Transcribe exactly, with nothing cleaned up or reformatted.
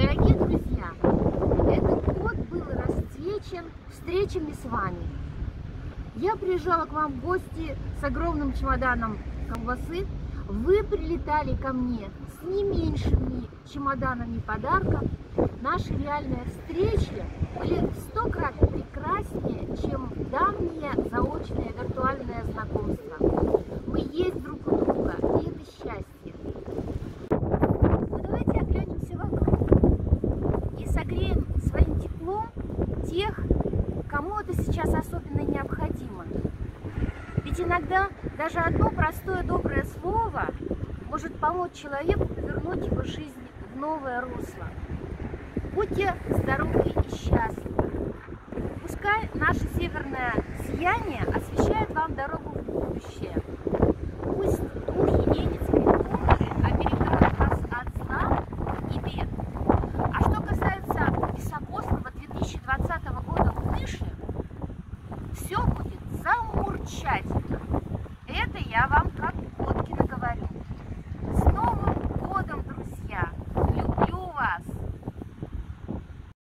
Дорогие друзья, этот год был расцвечен встречами с вами. Я приезжала к вам в гости с огромным чемоданом колбасы. Вы прилетали ко мне с не меньшими чемоданами подарков. Наши реальные встречи были в сто крат прекраснее, чем давнее заочное виртуальное знакомство. Мы есть друг у друга, и это счастье. Но давайте оглянемся вокруг и согреем своим теплом тех, кому это сейчас особенно необходимо. Ведь иногда даже одно простое доброе слово может помочь человеку повернуть его жизнь в новое русло. Будьте здоровы и счастливы. Пускай наше северное сияние освещает вам дорогу в будущее. Пусть духи ненецкой тундры оберегают вас от зла и бед. А что касается високосного две тысячи двадцатого года в Мыше, все будет замурчательно. Это я вам как